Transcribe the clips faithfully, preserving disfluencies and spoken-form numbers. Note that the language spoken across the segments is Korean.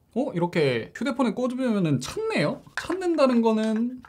어? 이렇게 휴대폰에 꽂으면은 찾네요? 찾는다는 거는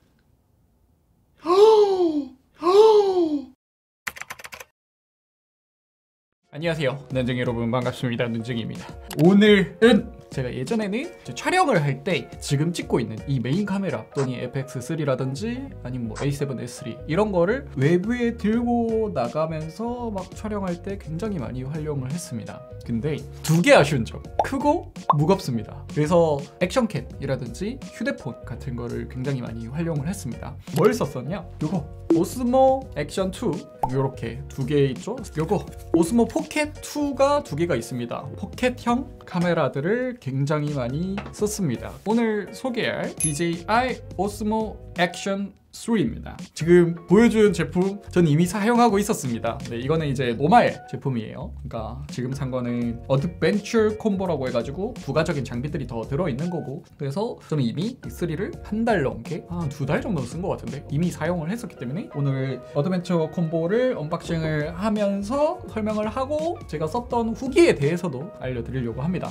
안녕하세요, 눈쟁이 여러분, 반갑습니다. 눈쟁이입니다. 오늘은 제가 예전에는 촬영을 할 때 지금 찍고 있는 이 메인 카메라 또니 에프엑스 쓰리라든지 아니면 뭐 에이 세븐 에스 쓰리 이런 거를 외부에 들고 나가면서 막 촬영할 때 굉장히 많이 활용을 했습니다. 근데 두 개 아쉬운 점, 크고 무겁습니다. 그래서 액션캠이라든지 휴대폰 같은 거를 굉장히 많이 활용을 했습니다. 뭘 썼었냐? 요거 오스모 액션 투, 요렇게 두 개 있죠? 요거 오스모 포켓 투가 두 개가 있습니다. 포켓형 카메라들을 굉장히 많이 썼습니다. 오늘 소개할 디제이아이 오스모 액션 쓰리입니다. 지금 보여준 제품 전 이미 사용하고 있었습니다. 네, 이거는 이제 노말 제품이에요. 그러니까 지금 산 거는 어드벤처 콤보라고 해가지고 부가적인 장비들이 더 들어있는 거고, 그래서 저는 이미 이 쓰리를 한 달 넘게, 한 두 달 정도 쓴 것 같은데 이미 사용을 했었기 때문에 오늘 어드벤처 콤보를 언박싱을 하면서 설명을 하고 제가 썼던 후기에 대해서도 알려드리려고 합니다.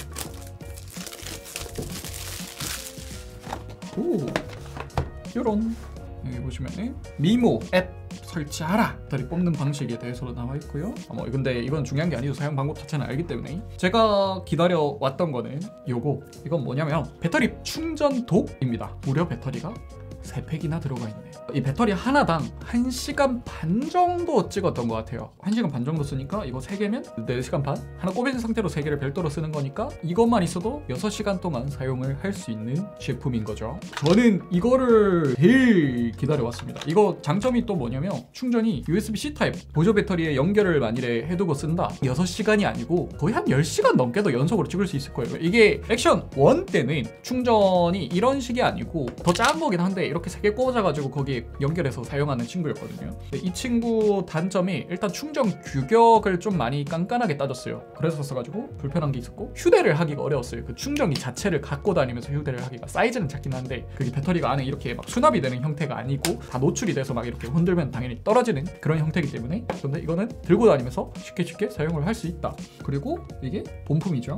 오, 요런 여기 보시면은 미모 앱 설치하라 다리 뽑는 방식에 대해서도 나와 있고요. 아, 뭐 근데 이건 중요한 게 아니죠. 사용 방법 자체는 알기 때문에. 제가 기다려 왔던 거는 요거, 이건 뭐냐면 배터리 충전독입니다. 무려 배터리가 세 팩이나 들어가 있네요. 이 배터리 하나당 한 시간 반 정도 찍었던 것 같아요. 한 시간 반 정도 쓰니까 이거 세 개면 네 시간 반? 하나 꼽인 상태로 세 개를 별도로 쓰는 거니까 이것만 있어도 여섯 시간 동안 사용을 할 수 있는 제품인 거죠. 저는 이거를 제일 기다려왔습니다. 이거 장점이 또 뭐냐면 충전이 유에스비-C 타입 보조 배터리에 연결을 만일에 해두고 쓴다, 여섯 시간이 아니고 거의 한 열 시간 넘게도 연속으로 찍을 수 있을 거예요. 이게 액션 일 때는 충전이 이런 식이 아니고 더 작은 거긴 한데 이렇게 세 개 꽂아가지고 거기에 연결해서 사용하는 친구였거든요. 이 친구 단점이 일단 충전 규격을 좀 많이 깐깐하게 따졌어요. 그래서 써가지고 불편한 게 있었고, 휴대를 하기가 어려웠어요. 그 충전기 자체를 갖고 다니면서 휴대를 하기가, 사이즈는 작긴 한데 그게 배터리가 안에 이렇게 막 수납이 되는 형태가 아니고 다 노출이 돼서 막 이렇게 흔들면 당연히 떨어지는 그런 형태이기 때문에, 근데 이거는 들고 다니면서 쉽게 쉽게 사용을 할 수 있다. 그리고 이게 본품이죠.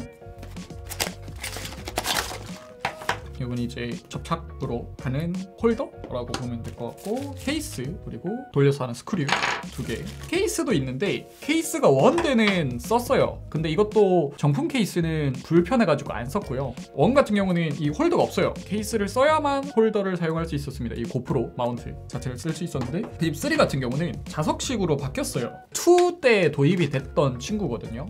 이건 이제 접착으로 하는 홀더라고 보면 될 것 같고, 케이스, 그리고 돌려서 하는 스크류 두 개. 케이스도 있는데 케이스가 원대는 썼어요. 근데 이것도 정품 케이스는 불편해가지고 안 썼고요. 원 같은 경우는 이 홀더가 없어요. 케이스를 써야만 홀더를 사용할 수 있었습니다. 이 고프로 마운트 자체를 쓸 수 있었는데, 딥 쓰리 같은 경우는 자석식으로 바뀌었어요. 투 때 도입이 됐던 친구거든요.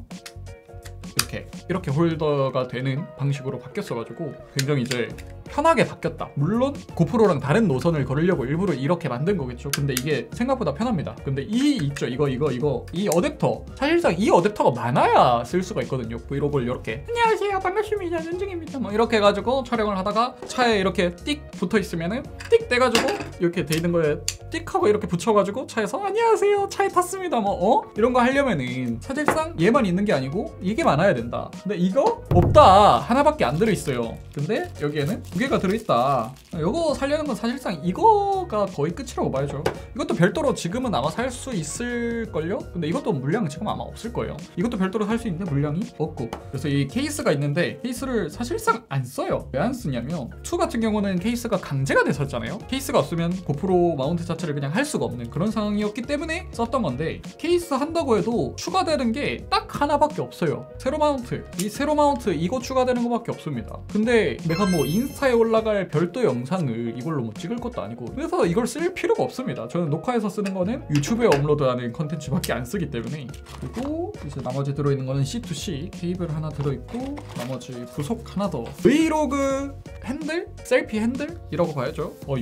이렇게 이렇게 홀더가 되는 방식으로 바뀌었어가지고 굉장히 이제 편하게 바뀌었다. 물론 고프로랑 다른 노선을 걸으려고 일부러 이렇게 만든 거겠죠. 근데 이게 생각보다 편합니다. 근데 이 있죠, 이거 이거 이거 이 어댑터, 사실상 이 어댑터가 많아야 쓸 수가 있거든요. 브이로그를 이렇게 안녕하세요, 반갑습니다, 눈쟁입니다 뭐 이렇게 해가지고 촬영을 하다가 차에 이렇게 띡 붙어 있으면은 띡 떼가지고 이렇게 돼 있는 거에 띡 하고 이렇게 붙여가지고 차에서 안녕하세요, 차에 탔습니다 뭐 어? 이런 거 하려면은 사실상 얘만 있는 게 아니고 이게 많아야 된다. 근데 이거 없다, 하나밖에 안 들어있어요. 근데 여기에는 두 개가 들어있다. 이거 살려는 건 사실상 이거가 거의 끝이라고 봐야죠. 이것도 별도로 지금은 아마 살 수 있을걸요? 근데 이것도 물량은 지금 아마 없을 거예요. 이것도 별도로 살 수 있는데 물량이 없고, 그래서 이 케이스가 있는데 케이스를 사실상 안 써요. 왜 안 쓰냐면 투 같은 경우는 케이스가 강제가 됐었잖아요. 케이스가 없으면 고프로 마운트 자체를 그냥 할 수가 없는 그런 상황이었기 때문에 썼던 건데, 케이스 한다고 해도 추가되는 게 딱 하나밖에 없어요. 세로 마운트. 이 세로 마운트 이거 추가되는 거밖에 없습니다. 근데 내가 뭐 인스타에 올라갈 별도 영상을 이걸로 뭐 찍을 것도 아니고, 그래서 이걸 쓸 필요가 없습니다. 저는 녹화해서 쓰는 거는 유튜브에 업로드하는 컨텐츠밖에 안 쓰기 때문에. 그리고 이제 나머지 들어있는 거는 씨 투 씨 케이블 하나 들어있고, 나머지 부속 하나 더. 브이로그 핸들? 셀피 핸들이라고 봐야죠. 어, 이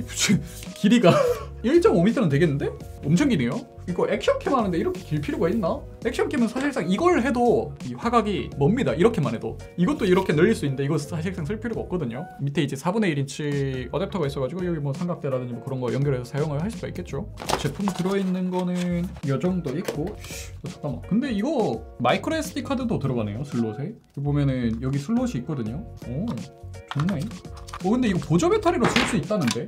길이가 일 점 오 미터는 되겠는데? 엄청 기네요. 이거 액션캠 하는데 이렇게 길 필요가 있나? 액션캠은 사실상 이걸 해도 이 화각이 멉니다. 이렇게만 해도. 이것도 이렇게 늘릴 수 있는데 이거 사실상 쓸 필요가 없거든요. 밑에 이제 사분의 일 인치 어댑터가 있어가지고 여기 뭐 삼각대라든지 뭐 그런 거 연결해서 사용을 할 수가 있겠죠. 제품 들어있는 거는 이 정도 있고, 어, 잠깐만. 근데 이거 마이크로 에스디 카드도 들어가네요, 슬롯에. 여기 보면은 여기 슬롯이 있거든요. 오, 좋네. 어, 근데 이거 보조 배터리로 쓸 수 있다는데?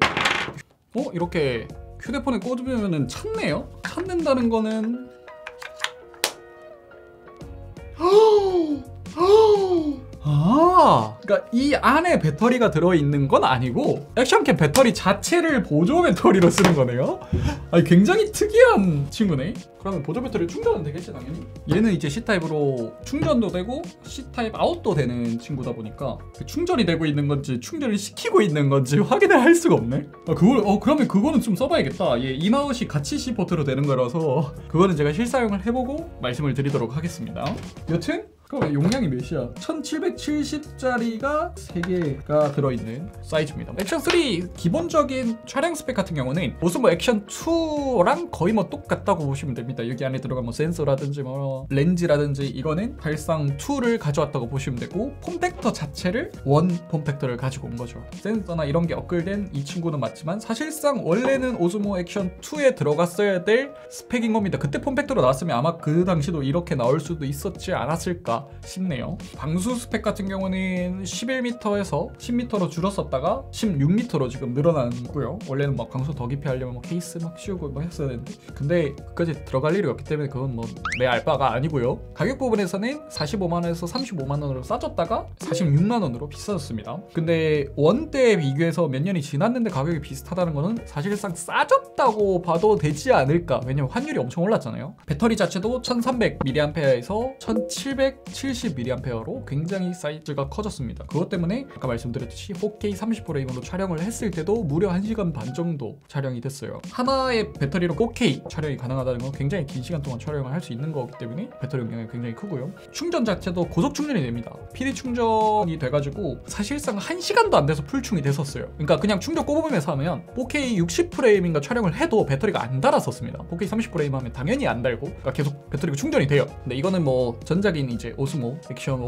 어? 이렇게 휴대폰에 꽂으면은 찾네요? 찾는다는 거는 아, 그러니까 이 안에 배터리가 들어있는 건 아니고 액션캠 배터리 자체를 보조 배터리로 쓰는 거네요. 아니, 굉장히 특이한 친구네. 그러면 보조 배터리 충전은 되겠지 당연히. 얘는 이제 C타입으로 충전도 되고 C타입 아웃도 되는 친구다 보니까 충전이 되고 있는 건지 충전을 시키고 있는 건지 확인을 할 수가 없네. 아, 그걸 어 그러면 그거는 좀 써봐야겠다. 얘 인아웃이 같이 C 포트로 되는 거라서 그거는 제가 실사용을 해보고 말씀을 드리도록 하겠습니다. 여튼 그럼 용량이 몇이야? 천칠백칠십짜리가 세 개가 들어있는 사이즈입니다. 액션 삼 기본적인 촬영 스펙 같은 경우는 오스모 액션 이랑 거의 뭐 똑같다고 보시면 됩니다. 여기 안에 들어간 뭐 센서라든지 뭐 렌즈라든지 이거는 발상 이를 가져왔다고 보시면 되고, 폼팩터 자체를 원 폼팩터를 가지고 온 거죠. 센서나 이런 게 업글된 이 친구는 맞지만 사실상 원래는 오스모 액션 이에 들어갔어야 될 스펙인 겁니다. 그때 폼팩터로 나왔으면 아마 그 당시도 이렇게 나올 수도 있었지 않았을까 싶네요. 방수 스펙 같은 경우는 십일 미터에서 십 미터로 줄었었다가 십육 미터로 지금 늘어났고요. 원래는 막 방수 더 깊이 하려면 뭐 케이스 막 씌우고 뭐 했어야 되는데, 근데 그까지 들어갈 일이 없기 때문에 그건 뭐 내 알바가 아니고요. 가격 부분에서는 사십오만 원에서 삼십오만 원으로 싸졌다가 사십육만 원으로 비싸졌습니다. 근데 원대에 비교해서 몇 년이 지났는데 가격이 비슷하다는 거는 사실상 싸졌다고 봐도 되지 않을까. 왜냐면 환율이 엄청 올랐잖아요. 배터리 자체도 천삼백 밀리암페어에서 천칠백칠십 밀리암페어로 굉장히 사이즈가 커졌습니다. 그것 때문에 아까 말씀드렸듯이 포케이 삼십 프레임으로 촬영을 했을 때도 무려 한 시간 반 정도 촬영이 됐어요. 하나의 배터리로 포케이 촬영이 가능하다는 건 굉장히 긴 시간 동안 촬영을 할 수 있는 거기 때문에 배터리 용량이 굉장히 크고요. 충전 자체도 고속 충전이 됩니다. 피디 충전이 돼가지고 사실상 한 시간도 안 돼서 풀충이 됐었어요. 그러니까 그냥 충전 꼽으면서 하면 포케이 육십 프레임인가 촬영을 해도 배터리가 안 닳았었습니다. 포케이 삼십 프레임 하면 당연히 안 달고, 그러니까 계속 배터리가 충전이 돼요. 근데 이거는 뭐 전작인 이제 오스모 액션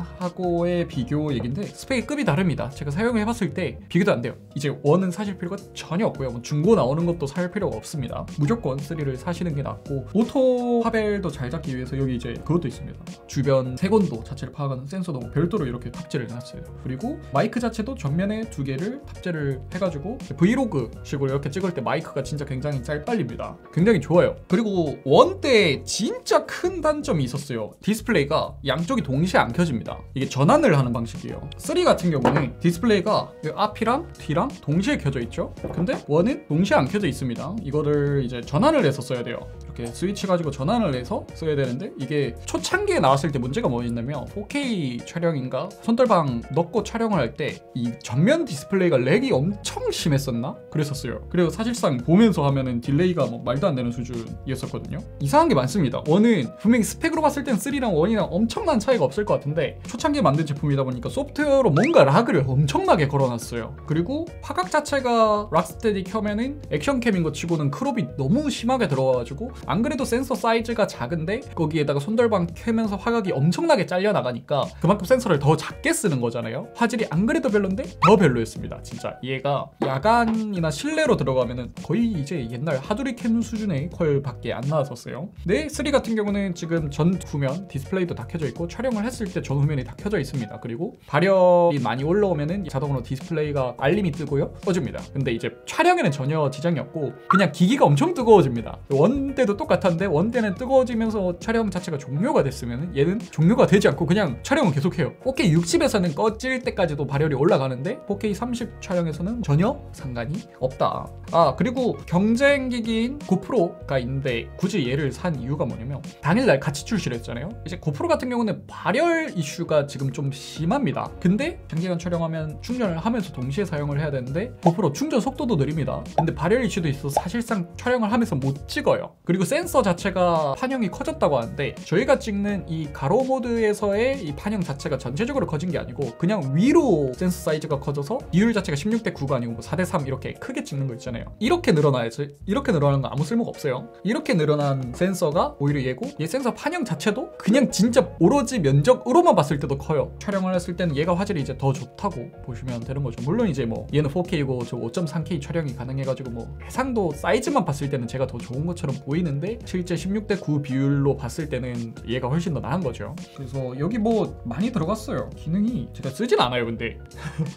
일하고의 비교 얘긴데 스펙이 급이 다릅니다. 제가 사용을 해봤을 때 비교도 안 돼요. 이제 일은 사실 필요가 전혀 없고요. 뭐 중고 나오는 것도 살 필요가 없습니다. 무조건 삼을 사시는 게 낫고, 오토 화벨도 잘 잡기 위해서 여기 이제 그것도 있습니다. 주변 색온도 자체를 파악하는 센서도 뭐 별도로 이렇게 탑재를 해놨어요. 그리고 마이크 자체도 전면에 두 개를 탑재를 해가지고 브이로그 식으로 이렇게 찍을 때 마이크가 진짜 굉장히 잘 빨립니다. 굉장히 좋아요. 그리고 원 때 진짜 큰 단점이 있었어요. 디스플레이가 양쪽이 동시에 안 켜집니다. 이게 전환을 하는 방식이에요. 삼 같은 경우는 디스플레이가 앞이랑 뒤랑 동시에 켜져 있죠. 근데 일은 동시에 안 켜져 있습니다. 이거를 이제 전환을 해서 써야 돼요. 이렇게 스위치 가지고 전환을 해서 써야 되는데, 이게 초창기에 나왔을 때 문제가 뭐였냐면 포케이 촬영인가 손떨방 넣고 촬영을 할 때 이 전면 디스플레이가 렉이 엄청 심했었나? 그랬었어요. 그리고 사실상 보면서 하면은 딜레이가 뭐 말도 안 되는 수준이었었거든요. 이상한 게 많습니다. 일은 분명히 스펙으로 봤을 땐 삼이랑 일이랑 엄청난 차이가 없을 것 같은데 초창기에 만든 제품이다 보니까 소프트웨어로 뭔가 락을 엄청나게 걸어놨어요. 그리고 화각 자체가 락스테디 켜면은 액션캠인 거 치고는 크롭이 너무 심하게 들어와가지고, 안 그래도 센서 사이즈가 작은데 거기에다가 손떨방 켜면서 화각이 엄청나게 잘려나가니까 그만큼 센서를 더 작게 쓰는 거잖아요. 화질이 안 그래도 별론데 더 별로였습니다. 진짜 얘가 야간이나 실내로 들어가면은 거의 이제 옛날 하두리 캠 수준의 퀄밖에 안 나왔었어요. 네, 삼 같은 경우는 지금 전후면 디스플레이도 다 켜져 있고 촬영을 했을 때 전후면이 다 켜져 있습니다. 그리고 발열이 많이 올라오면은 자동으로 디스플레이가 알림이 뜨고요, 꺼집니다. 근데 이제 촬영에는 전혀 지장이 없고 그냥 기기가 엄청 뜨거워집니다. 원 때도 똑같았는데 원 때는 뜨거워지면서 촬영 자체가 종료가 됐으면 얘는 종료가 되지 않고 그냥 촬영은 계속해요. 포케이 육십에서는 꺼질 때까지도 발열이 올라가는데 포케이 삼십 촬영에서는 전혀 상관이 없다. 아, 그리고 경쟁기기인 고프로가 있는데 굳이 얘를 산 이유가 뭐냐면 당일날 같이 출시를 했잖아요. 이제 고프로 같은 경우는 발열 이슈가 지금 좀 심합니다. 근데 장기간 촬영하면 충전을 하면서 동시에 사용을 해야 되는데 고프로 충전 속도도 느립니다. 근데 발열 이슈도 있어서 사실상 촬영을 하면서 못 찍어요. 그리고 센서 자체가 판형이 커졌다고 하는데 저희가 찍는 이 가로 모드에서의 이 판형 자체가 전체적으로 커진 게 아니고 그냥 위로 센서 사이즈가 커져서 비율 자체가 십육 대 구가 아니고 뭐 사 대 삼 이렇게 크게 찍는 거 있잖아요. 이렇게 늘어나야지. 이렇게 늘어나는 거 아무 쓸모가 없어요. 이렇게 늘어난 센서가 오히려 얘고, 얘 센서 판형 자체도 그냥 진짜 오로지 면적으로만 봤을 때도 커요. 촬영을 했을 때는 얘가 화질이 이제 더 좋다고 보시면 되는 거죠. 물론 이제 뭐 얘는 포케이고 저 오 점 삼 케이 촬영이 가능해가지고 뭐 해상도 사이즈만 봤을 때는 제가 더 좋은 것처럼 보이는데 실제 십육 대 구 비율로 봤을 때는 얘가 훨씬 더 나은 거죠. 그래서 여기 뭐 많이 들어갔어요. 기능이 제가 쓰진 않아요. 근데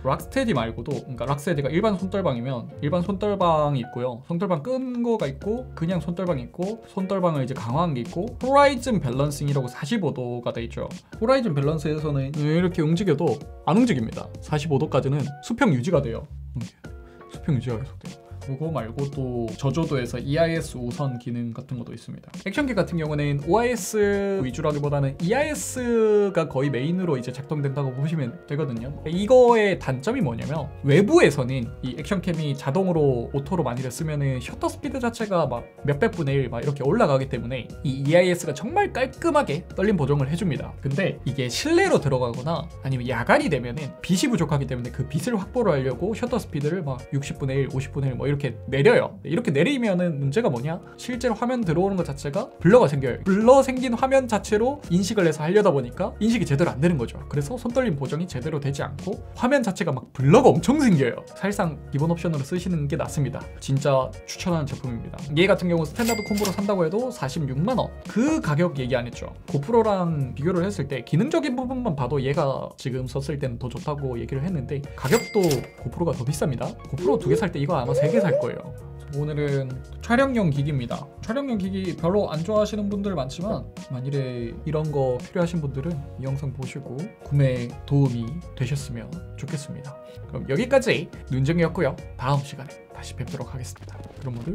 락스테디 말고도, 그러니까 락스테디가 일반 손떨방이면 일반 손떨방이 있고요, 손떨방 끈 거가 있고 그냥 손떨방이 있고, 손떨방을 이제 강화한 게 있고, 호라이즌 밸런싱이라고 사십오 도가 돼 있죠. 호라이즌 밸런스에서는 이렇게 움직여도 안 움직입니다. 사십오 도까지는 수평 유지가 돼요. 수평 유지가 계속돼요. 그거 말고 또 저조도에서 이아이에스 우선 기능 같은 것도 있습니다. 액션기 같은 경우는 오아이에스 위주라기보다는 이아이에스가 거의 메인으로 이제 작동된다고 보시면 되거든요. 이거의 단점이 뭐냐면 외부에서는 이 액션캠이 자동으로 오토로 만일에 쓰면은 셔터 스피드 자체가 막 몇백 분의 일 막 이렇게 올라가기 때문에 이 이아이에스가 정말 깔끔하게 떨림 보정을 해줍니다. 근데 이게 실내로 들어가거나 아니면 야간이 되면은 빛이 부족하기 때문에 그 빛을 확보를 하려고 셔터 스피드를 막 육십 분의 일, 오십 분의 일 뭐 이렇게 내려요. 이렇게 내리면은 문제가 뭐냐? 실제로 화면 들어오는 것 자체가 블러가 생겨요. 블러 생긴 화면 자체로 인식을 해서 하려다 보니까 인식이 제대로 안 되는 거죠. 그래서 손떨림 보정이 제대로 되지 않고 화면 자체가 막 블러가 엄청 생겨요. 사실상 기본 옵션으로 쓰시는 게 낫습니다. 진짜 추천하는 제품입니다. 얘 같은 경우 스탠다드 콤보로 산다고 해도 사십육만 원. 그 가격 얘기 안 했죠. 고프로랑 비교를 했을 때 기능적인 부분만 봐도 얘가 지금 썼을 때는 더 좋다고 얘기를 했는데 가격도 고프로가 더 비쌉니다. 고프로 두 개 살 때 이거 아마 세 개 살 거예요. 오늘은 촬영용 기기입니다. 촬영용 기기 별로 안 좋아하시는 분들 많지만 만일에 이런 거 필요하신 분들은 이 영상 보시고 구매에 도움이 되셨으면 좋겠습니다. 그럼 여기까지 눈쟁이였고요. 다음 시간에 다시 뵙도록 하겠습니다. 그럼 모두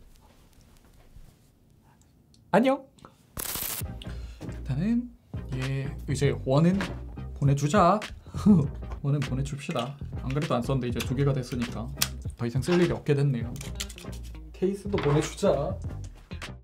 안녕. 일단은 얘 이제 원은 보내주자. 원은 보내줍시다. 안 그래도 안 썼는데 이제 두 개가 됐으니까 더 이상 쓸 일이 없게 됐네요. 케이스도 보내주자.